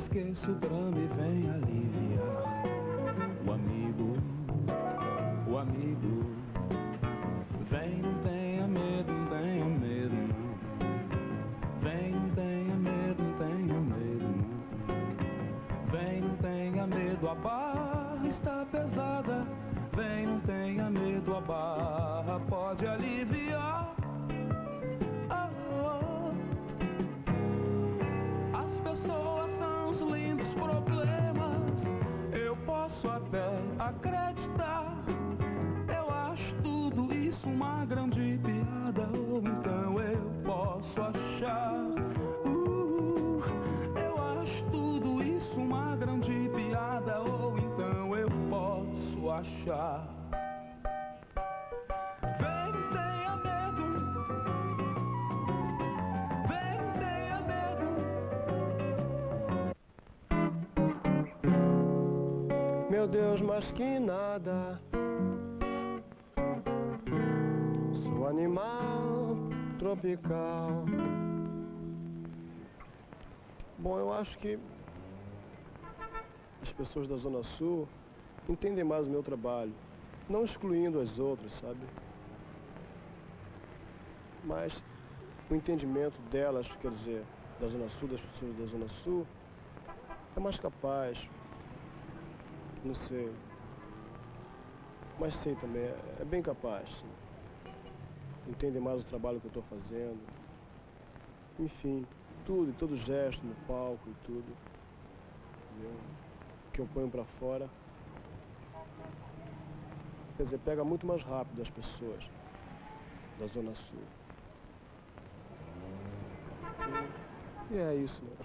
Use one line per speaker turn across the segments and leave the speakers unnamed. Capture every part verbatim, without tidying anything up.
esqueça o drama e vem aliviar. O amigo, o amigo, vem, não tenha medo, não tenha medo, não. Vem, não tenha medo, não tenha medo, não. Vem, não tenha medo, a barra está pesada. Vem, não tenha medo, a barra pode aliviar. Oh, oh. As pessoas são os lindos problemas. Eu posso até acreditar. Eu acho tudo isso uma grande piada. Ou então eu posso achar. Uh, eu acho tudo isso uma grande piada. Ou então eu posso achar. Vem, não tenha medo. Vem, não tenha medo.
Meu Deus, mais que nada, sou animal tropical. Bom, eu acho que as pessoas da Zona Sul entendem mais o meu trabalho, não excluindo as outras, sabe? Mas o entendimento delas, quer dizer, da Zona Sul, das pessoas da Zona Sul, é mais capaz. Não sei. Mas sei também, é, é bem capaz. Entendem mais o trabalho que eu estou fazendo. Enfim, tudo, todo gesto no palco e tudo. Entendeu? Que eu ponho pra fora. Quer dizer, pega muito mais rápido as pessoas da Zona Sul. E é isso, né?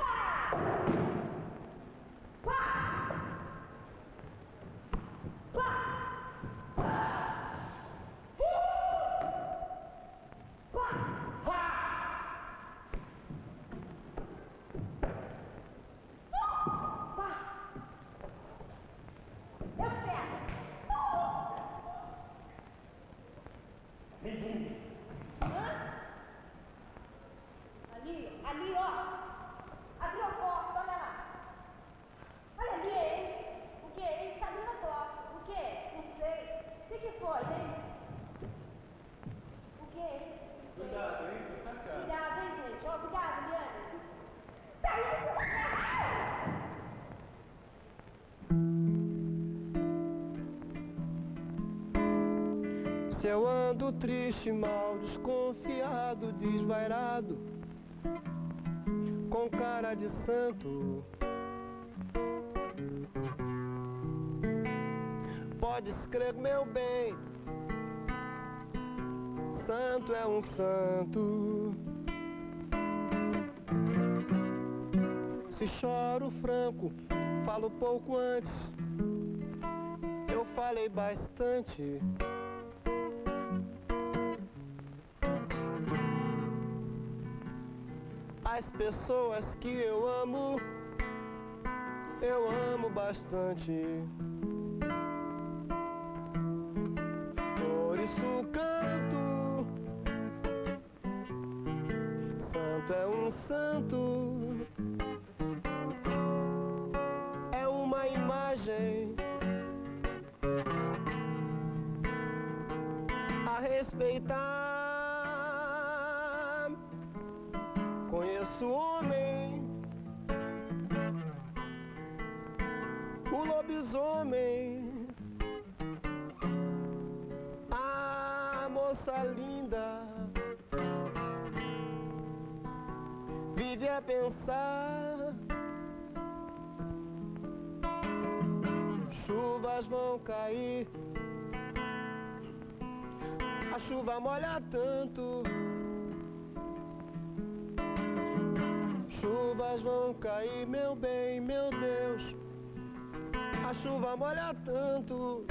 Ali, ali, ó. Abriu a porta, olha lá. Olha ali, hein? O que, hein? Tá abrindo a porta. O que? Não sei. O que que foi, hein? O que, hein?
Cuidado, hein?
Cuidado, hein, gente? Ó, cuidado, Liane. Tá indo.
Se eu ando triste, mal, desconfiado, desvairado, com cara de santo, pode escrever, meu bem, santo é um santo. Se choro franco, falo pouco antes, eu falei bastante. As pessoas que eu amo, eu amo bastante. Por isso canto, santo é um santo. É uma imagem a respeitar. Conheço o homem, o lobisomem, a moça linda, vive a pensar. Chuvas vão cair, a chuva molha tanto. Chuvas vão cair, meu bem, meu Deus, a chuva molha tanto.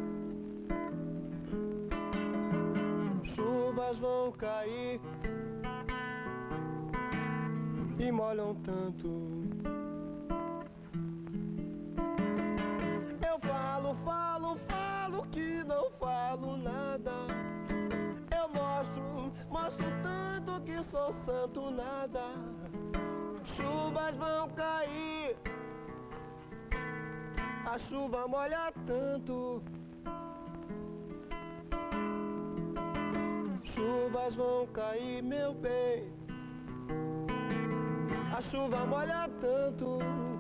Chuvas vão cair e molham tanto. Eu falo, falo, falo que não falo nada. Eu mostro, mostro tanto que sou santo nada. Chuvas vão cair A chuva molha tanto. Chuvas vão cair, meu bem. A chuva molha tanto.